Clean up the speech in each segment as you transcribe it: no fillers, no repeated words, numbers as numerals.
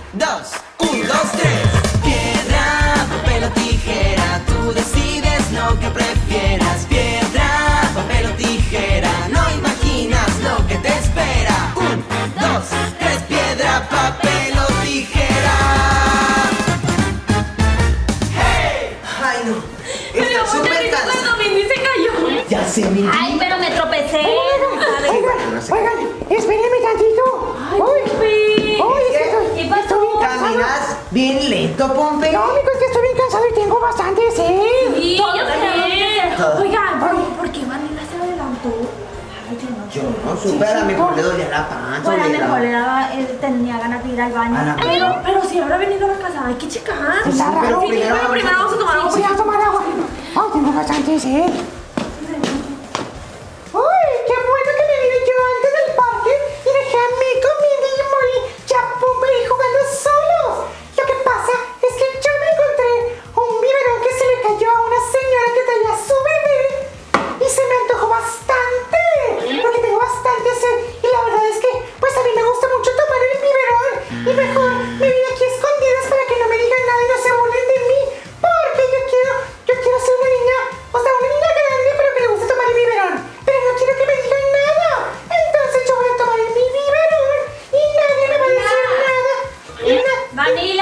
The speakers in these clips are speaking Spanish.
2, 1, 2, 3. Piedra, papel o tijera, tú decides lo que prefieras. Piedra, papel o tijera, no imaginas lo que te espera. 1, 2, 3, piedra, papel o tijera. ¡Hey! Ay, no. Pero Súper cansado. cuando Mindy se cayó. Ya sé, Mindy. Ay, pero me tropecé. Oigan, espérenme tantito. ¿Qué pasó? ¿Caminas bien lento, Pompe? No, amigo, es que estoy bien cansado y tengo bastante sed. Sí, yo también. Todo. Oigan, ¿por qué Vanilla se adelantó? Ay, Yo no supe, a lo mejor le dolía la panza. Bueno, a lo le mejor daba- él tenía ganas de ir al baño. A la- Pero si habrá venido a la casa, hay que checar. Está raro. Pero primero Bueno, primero vamos a tomar agua. Voy a tomar agua. Ay, tengo bastante sed. Uy, qué bueno que me vine yo antes del parque y dejé a Mico, Mindy y Mori ya Pompe y jugando solos. Lo que pasa es que yo me encontré un biberón que se le cayó a una señora que traía a su bebé y se me antojó bastante porque tengo bastante sed y la verdad es que pues a mí me gusta mucho tomar el biberón y mejor me vine aquí a escondidas para que no me digan nada y no se burlen de mí porque yo quiero ser una niña, o sea, una niña grande pero que le gusta tomar el biberón, pero no quiero que me digan nada, entonces yo voy a tomar mi biberón y nadie me va a decir nada. Vanilla.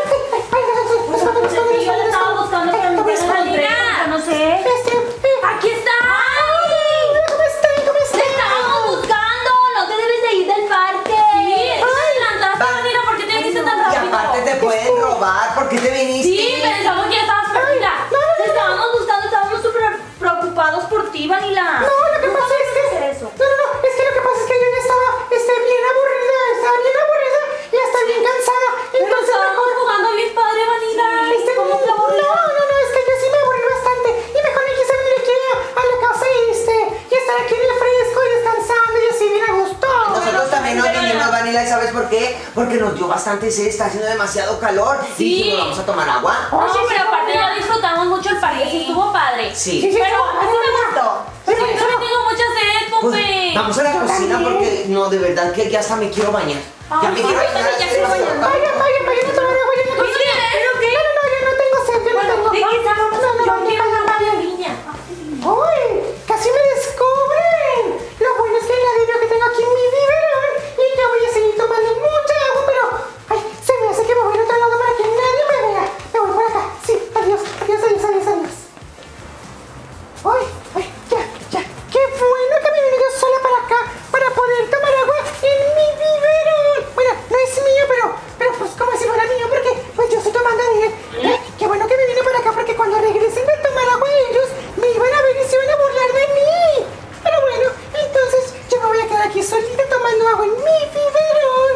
Yo la estaba buscando, pero no encontré. No sé. ¡Aquí está! ¿Cómo están? Te estábamos buscando. No te debes de ir del parque. Sí, te adelantaste, Vanilla, ¿por qué te viniste tan Y rápido? aparte te pueden robar, ¿por qué te viniste? Sí, pensamos que ya estabas perdida. Te estábamos buscando, estábamos súper preocupados por ti, Vanilla. No, lo que pasa es que... eso. No, es que lo que pasa es que yo ya estaba bien aburrida y hasta bien cansada. Pero Entonces estábamos mejor... jugando bien padre, Vanilla. ¿Cómo te aburrió? No, es que yo sí me aburrí bastante. Y mejor me quise venir aquí a la casa y estar aquí en el fresco y descansando y así bien a gusto. Nosotros también nos pero vinimos, ya. Vanilla, ¿y sabes por qué? Porque nos dio bastante sed, está haciendo demasiado calor. Sí. Y dijimos, vamos a tomar agua. Oye, pero aparte ya disfrutamos mucho el parque, sí estuvo padre. Sí. Pero a mí me gustó. Sí, Yo también tengo mucha sed, Pues, Pompe. vamos a la Yo cocina también. porque no, de verdad que ya hasta me quiero bañar. Ya me Ay, quiero yo bañar. también ya quiero bañarme. Vaya, no tomar agua, yo no ¿Por qué? ¿Pero qué? No, yo no tengo sed, yo no tengo. ¿De qué estamos? No, Yo quiero vaya. una de niña. ¡Uy! ¡Casi me descubren! Lo bueno es que nadie vio que tengo aquí mi biberón y yo voy a seguir tomando mucha agua, pero... ¡Ay! Se me hace que me voy a otro lado para que nadie me vea. Me voy por acá. Sí, adiós. ¡Ay! Ya! ¡Qué bueno que me vine yo sola para acá para poder tomar agua en mi biberón! Bueno, no es mío, pero pues como si fuera mío porque pues yo estoy tomando de él. ¡Qué bueno que me vine por acá porque cuando regresen de tomar agua ellos me iban a ver y se iban a burlar de mí! Pero bueno, entonces yo me voy a quedar aquí solita tomando agua en mi biberón.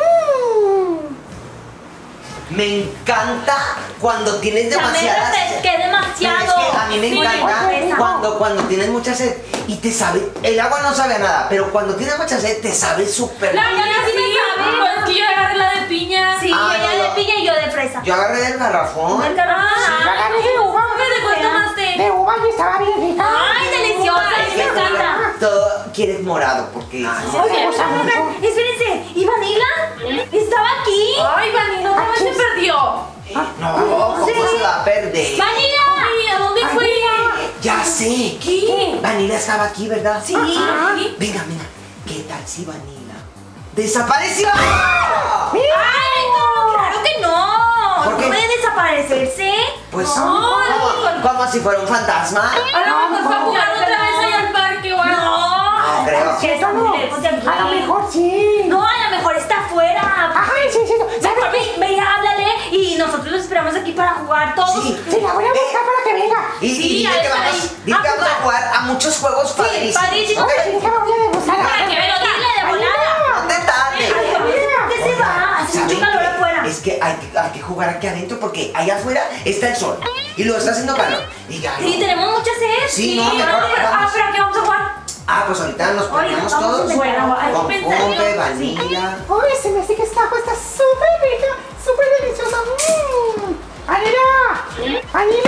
Me encanta cuando tienes Ya me demasiada refresqué demasiado. Pero es que a mí me Sí, encanta cuando tienes mucha sed y te sabe, el agua no sabe a nada, pero cuando tienes mucha sed te sabe súper La bien. niña sí me sabe. Pues es que yo agarré la de piña. Sí, Ah, ella no, de no. piña y yo de fresa. Yo agarré del garrafón. El garrafón. agarré de uva. ¿De cuál tomaste? De uva y estaba bien rica. Ay, deliciosa, Es me que encanta. todo quieres morado porque Oye, gusta mucho. Espérense, ¿y Vanilla? ¿Estaba aquí? Ay, Vanilla, otra vez se perdió. no, ¿cómo se va a perder? Vanilla, ¿a dónde fue? Ya sé. ¿Qué? Vanilla estaba aquí, ¿verdad? Sí. Venga, ¿qué tal si Vanilla desapareció? ¡Ay, no! ¡Claro que no! ¿Por ¿No qué? puede desaparecerse? Pues No, como si fuera un fantasma. A lo mejor fue a jugar otra vez allá al parque o algo. No creo. ¿Qué Eso no. lejos de aquí? A lo mejor sí. No, a lo mejor está afuera. Ay, sí. Mejor ve y háblale y nosotros los esperamos aquí para jugar todos. Sí. Sí, la voy a buscar para que venga. Y Sí, dile ahí que está vamos, ahí. dile que vamos a jugar a muchos juegos padrísimos. padrísimos. ¿ok? Ay, sí, que me voy a demostrar. Para que Pero dile de volada. No te tardes. ¿Qué se va? Hace ¿Saben mucho calor qué? afuera. Es que hay que jugar aquí adentro porque allá afuera está el sol y luego está haciendo calor. Y ya Sí, no. tenemos mucha sed. Sí, no, mejor vamos. pero ¿qué vamos a jugar? Pues ahorita nos ponemos vamos a todos inventar. Hay que con inventar. Pompe, Vanilla. Uy, se me hace que esta agua está súper rica, súper deliciosa. ¡Vanilla!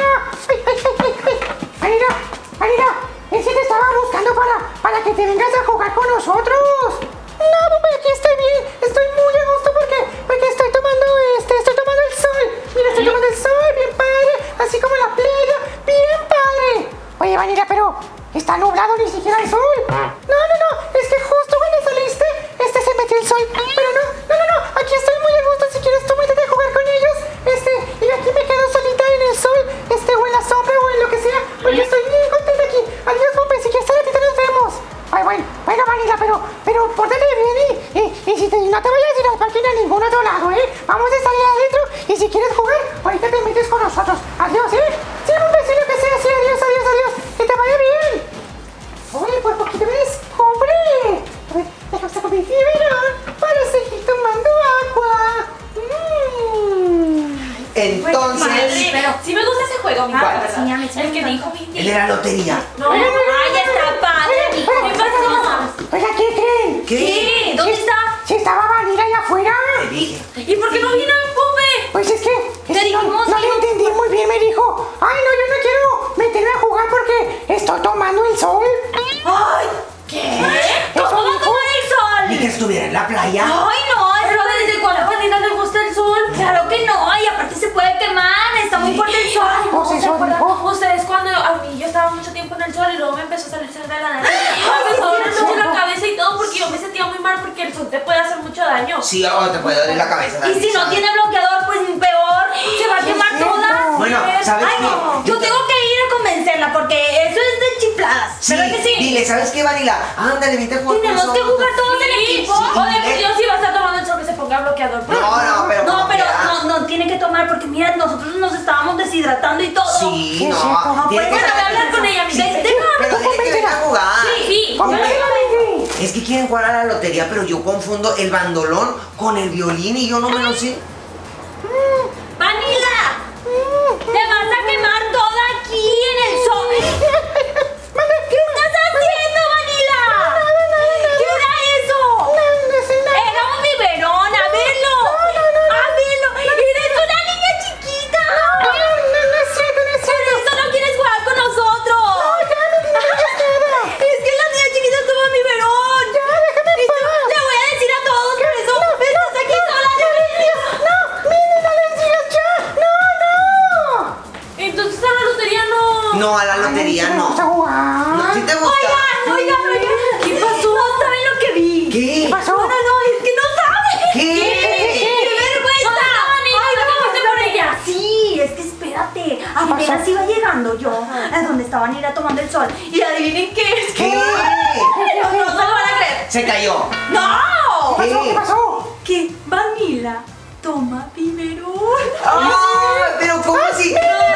¡Vanilla! Es que te estaba buscando para que te vengas a jugar con nosotros. No, Pompe, aquí estoy bien. Estoy muy a gusto porque estoy tomando Está nublado, ni siquiera hay sol. No, es que justo cuando saliste, se metió el sol. Pero no, aquí estoy muy a gusto. Si quieres tú métete a jugar con ellos. Y aquí me quedo solita en el sol, o en la sombra, o en lo que sea, porque estoy bien contenta aquí. Adiós, Pupe, si quieres a ratito nos vemos. Ay, bueno, Vanilla, pero pórtate bien y si no te vayas a ir al parque ni a ningún otro lado, Vamos a estar ahí adentro y si quieres jugar, ahorita te metes con nosotros. Adiós, Sí, Pupe, sí, lo que sea, sí, adiós. Que te vaya bien. Oye, por poquito me descubre. A ver, déjame sacar mi biberón para seguir tomando agua. Entonces, Pero sí me gusta ese juego, mi ¿Cuál? ¿verdad? Sí, a mí sí El me que encanta. dijo Mindy. el de la lotería. No, ay, está padre. ¿Qué pasó? Oiga, ¿qué creen? ¿Qué? ¿Dónde está? Si estaba Vanilla allá afuera. Te dije. ¿Y por qué no vino el Pupe? Pues es que dijimos no que le no. entendí muy bien. Me dijo, ay, no, yo no quiero meterme a jugar porque estoy tomando el sol. Ay, ¿qué? ¿Cómo va a dijo? tomar el sol? Ni que estuviera en la playa. Ay, no, ¿Pero desde cuándo a Vanina le gusta el sol? Claro que no, y aparte se puede quemar, está muy fuerte el sol. Pues ¿Se eso acuerdan dijo. ustedes cuando a mí yo estaba mucho tiempo en el sol y luego me empezó a salir sangre de la nariz? Me empezó a doler mucho la cabeza y todo porque yo me sentía muy mal porque el sol te puede hacer mucho daño. Sí, te puede doler la cabeza. Y si no tiene bloqueador, pues peor, se va a quemar cierto. toda. Bueno, ¿sabes Ay, qué? no, yo tengo que ir a convencerla porque eso es de chifladas. Sí, ¿Verdad que sí? dile, ¿sabes qué, Vanilla? Ándale, vente a jugar con Tenemos que nosotros. jugar todos en Sí, equipo. o de yo sí va a estar tomando el sol que se ponga bloqueador. No, pero No, como pero quiera. no tiene que tomar porque mira, nosotros nos estábamos deshidratando y todo. Sí, Sí, no. sí, tiene no, que bueno, voy a estar- hablar con ella, Sí, Miguel. pero dile que venga a jugar. Sí, Convéncela, Mindy. Es que quieren jugar a la lotería, pero yo confundo el bandolón con el violín y yo no me lo sé. ¡Vanilla! ¡Te vas a quemar toda aquí en el sol! ¿Qué estás haciendo, Vanilla? ¿Qué era eso? Era un biberón, a verlo. A verlo. Eres una niña chiquita. No es cierto. Por eso no quieres jugar con nosotros. Es que la niña chiquita toma biberón. déjame en paz. Le voy a decir a todos, por eso estás aquí sola. No les digas ya. No. entonces a la lotería no. No, a la lotería Ay, no. vamos a jugar. No, ¿sí te gusta? Oigan. ¿Qué pasó? ¿No saben lo que vi? ¿Qué? ¿Qué pasó? No, es que no saben. ¿Qué? ¡Qué vergüenza! ¿Dónde está Vanilla? Ay, ¿Dónde fuiste por ella? Sí, es que espérate. Apenas iba llegando yo a donde estaban Vanilla tomando el sol. Y adivinen qué es. ¿Qué? No se lo van a creer. Se cayó. ¡No! ¿Qué pasó? Que Vanilla toma biberón. ¡Ay! ¿Pero cómo así?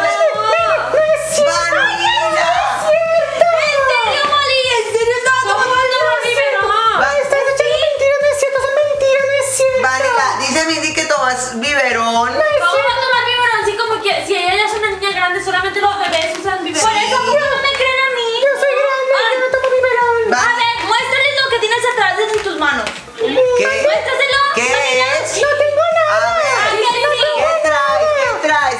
¡Vanilla! ¿En serio, Molly? ¿En serio estaba tomando biberón? Estás echando mentiras, no es cierto. Son mentiras, no es cierto. Vanilla, dice Mindy que tomas biberón. ¿Cómo va a tomar biberón? Así como que si ella ya es una niña grande, solamente los bebés usan biberón. Por eso, ¿por qué no me creen a mí? Yo soy grande, yo no tomo biberón. A ver, muéstrales lo que tienes atrás de tus manos. ¿Qué? Muéstraselo. ¿Qué Vanilla. es? No tengo nada. A ver, Ay, ay, sí. ¿qué traes? ¿Qué traes?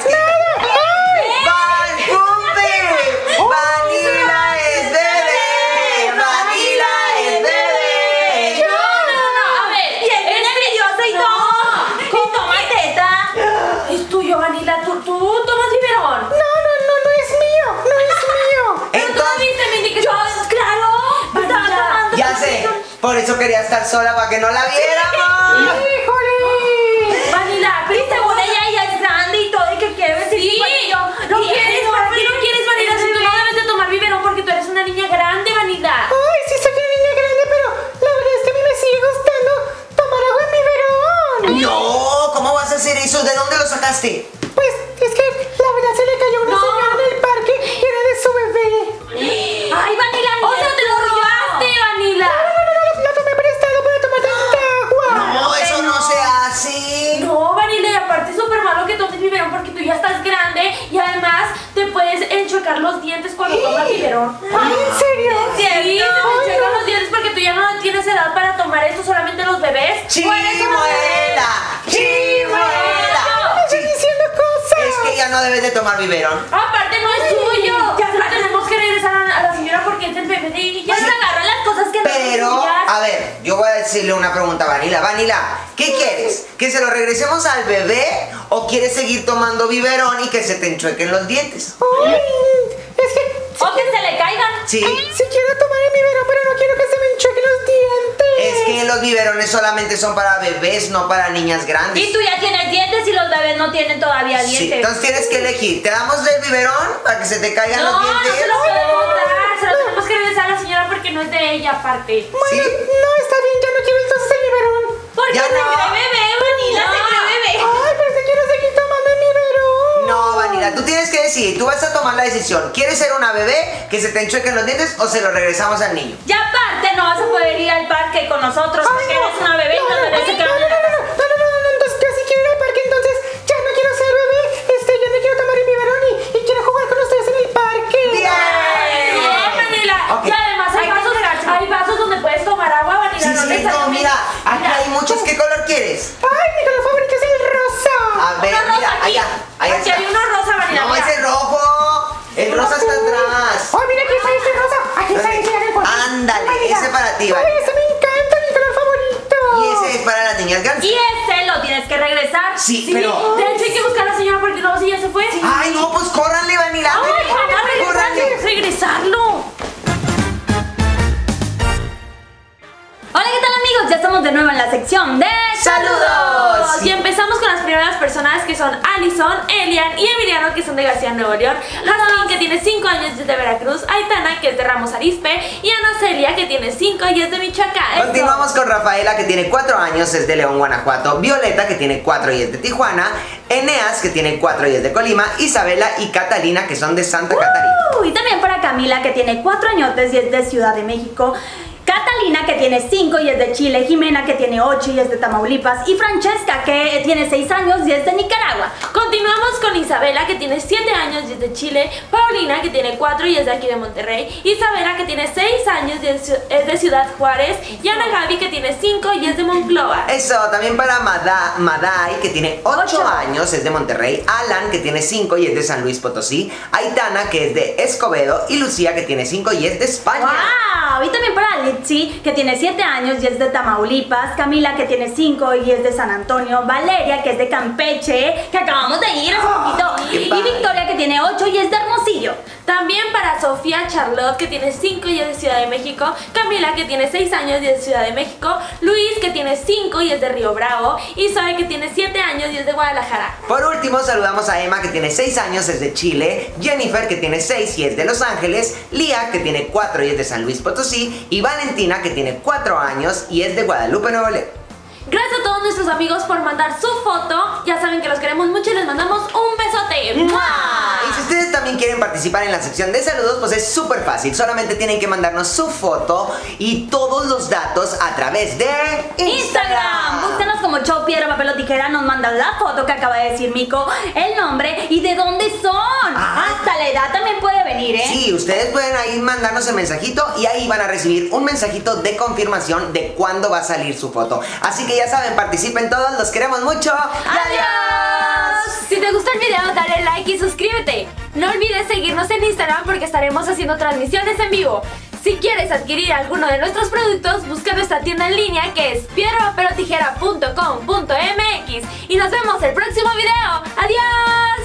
¡Van Pupe! ¡Vanilla es bebé! ¡Vanilla es bebé! A ver, Y es bien envidiosa y todo. Y toma teta. es tuyo, Vanilla. ¿Tú tomas biberón? No es mío. Pero tú no viste, Mindy, que estabas... Claro. Estaba tomando. Ya sé, por eso quería estar sola para que no la viéramos. ¡Híjole! Vanilla, Y según ella es grande y todo y que quiere vestir Sí, igual que yo. ¿no Y quieres? eso, ¿Por qué no quieres, Vanilla? Si tú no debes de tomar biberón porque tú eres una niña grande, Vanilla. Ay, sí soy una niña grande, pero la verdad es que a mí me sigue gustando tomar agua en biberón. No, ¿cómo vas a hacer eso? ¿De dónde lo sacaste? Pues es que la verdad se le cayó una No. señora en el parque y era de su bebé. Ay, Vanilla, O sea, te lo robaste, Vanilla. Lo tomé prestado para tomar tanta agua. No, eso no se hace. No, Vanilla, y aparte es súper malo que tomes biberón porque tú ya estás grande y además te puedes enchuecar los dientes cuando tomas biberón. Ay, ¿en serio? Sí, se te enchuecan los dientes porque tú ya no tienes edad para tomar esto, solamente los bebés. ¡Chimuela! ¡Chimuela! Me estás diciendo cosas. Es que ya no debes de tomar biberón. Aparte no es tuyo. Ya tenemos que regresar a la señora porque es el bebé de ella. Ya se agarran las cosas que no son Pero, tuyas. a ver, yo voy a decirle una pregunta a Vanilla. Vanilla, ¿qué quieres? ¿Que se lo regresemos al bebé o quieres seguir tomando biberón y que se te enchuequen los dientes? Ay, es que O que se le caigan. Sí. Sí quiero tomar el biberón, pero no quiero que se me enchuequen los dientes. Es que los biberones solamente son para bebés, no para niñas grandes. Y tú ya tienes dientes y los bebés no tienen todavía Sí, dientes. entonces tienes que elegir. ¿Te damos el biberón para que se te caigan No, los no dientes? se lo podemos dar. Se lo tenemos que regresar a la señora porque no es de ella aparte. Bueno, Sí. no, está bien, ya no quiero entonces el biberón. ¿Por qué Ya se no. cree bebé, Vanilla? Se cree bebé. Ay, pero es que quiero seguir tomando el biberón. No, Vanilla, tú tienes que decidir. Tú vas a tomar la decisión. ¿Quieres ser una bebé que se te enchuequen los dientes o se lo regresamos al niño? Ya aparte no vas a poder ir al parque con nosotros porque eres una bebé y los bebés se quedan en la casa. No, entonces yo sí quiero ir al parque, entonces ya no quiero ser bebé, ya no quiero tomar el biberón y quiero jugar con ustedes en el parque. Bien, Vanilla. Ok. Y además hay vasos donde puedes tomar agua, Vanilla. Sí, no sí, no, necesariamente- mira, aquí hay muchos. ¿Qué color quieres? Ay, mi color favorito es el rosa. A ver, Uno rosa mira, aquí. allá, allá Aquí está. hay uno rosa, Vanilla. No, mira. ese es rojo. El rosa está atrás. Ay, mira, aquí está este rosa. Aquí está ese en el cuarto. Ándale, Ay, mira. ese para ti, Ay, vale. ese me encanta, mi color favorito. Y ese es para las niñas grandes. Y ese lo tienes que regresar. Sí, Sí, pero... de hecho hay que buscar a la señora porque no, si ya se fue. Ay, no, pues córranle, Vanilla. Ay, van a Córranle. regresarlo. Hola, ¿qué tal amigos? Ya estamos de nuevo en la sección de ¡Saludos! Y empezamos con las primeras personas que son Alison, Elian y Emiliano, que son de García, Nuevo León, Jasmine, que tiene 5 años y es de Veracruz, Aitana, que es de Ramos Arizpe, y Ana Celia, que tiene 5 y es de Michoacán. Continuamos con Rafaela, que tiene 4 años, es de León, Guanajuato. Violeta, que tiene 4 y es de Tijuana. Eneas, que tiene 4 y es de Colima. Isabela y Catalina, que son de Santa Catarina. Y también para Camila, que tiene 4 añotes y es de Ciudad de México. Catalina, que tiene 5 y es de Chile. Jimena, que tiene 8 y es de Tamaulipas. Y Francesca, que tiene 6 años y es de Nicaragua. Continuamos con Isabela, que tiene 7 años y es de Chile, Paulina, que tiene 4 y es de aquí de Monterrey, Isabela, que tiene 6 años y es de Ciudad Juárez, y Ana Gaby, que tiene 5 y es de Monclova. Eso, también para Madai, que tiene 8 años, es de Monterrey. Alan, que tiene 5 y es de San Luis Potosí. Aitana, que es de Escobedo. Y Lucía, que tiene 5 y es de España. ¡Wow! Y también para Litsi, que tiene 7 años y es de Tamaulipas. Camila, que tiene 5 y es de San Antonio. Valeria, que es de Campeche, que acabamos de ir hace poquito. qué Y padre. Victoria, que tiene 8 y es de Hermosillo. También para Sofía Charlotte, que tiene 5 y es de Ciudad de México, Camila, que tiene 6 años y es de Ciudad de México, Luis, que tiene 5 y es de Río Bravo, y Zoe, que tiene 7 años y es de Guadalajara. Por último, saludamos a Emma, que tiene 6 años, es de Chile. Jennifer, que tiene 6 y es de Los Ángeles. Lía, que tiene 4 y es de San Luis Potosí. Y Valentina, que tiene 4 años y es de Guadalupe, Nuevo León. Gracias a todos nuestros amigos por mandar su foto. Ya saben que los queremos mucho y les mandamos un besote. ¡Mua! Y si ustedes también quieren participar en la sección de saludos, pues es súper fácil. Solamente tienen que mandarnos su foto y todos los datos a través de Instagram. Búscanos como Show Piedra, Papel o Tijera. Nos mandan la foto que acaba de decir Mico, el nombre y de dónde son. Hasta la edad también puede venir, ¿eh? Sí, ustedes pueden ahí mandarnos el mensajito y ahí van a recibir un mensajito de confirmación de cuándo va a salir su foto. Así que ya saben, participen todos, los queremos mucho. ¡Adiós! Si te gusta el video, dale like y suscríbete. No olvides seguirnos en Instagram porque estaremos haciendo transmisiones en vivo. Si quieres adquirir alguno de nuestros productos, busca nuestra tienda en línea que es piedra-papel-o-tijera.com.mx y nos vemos el próximo video. ¡Adiós!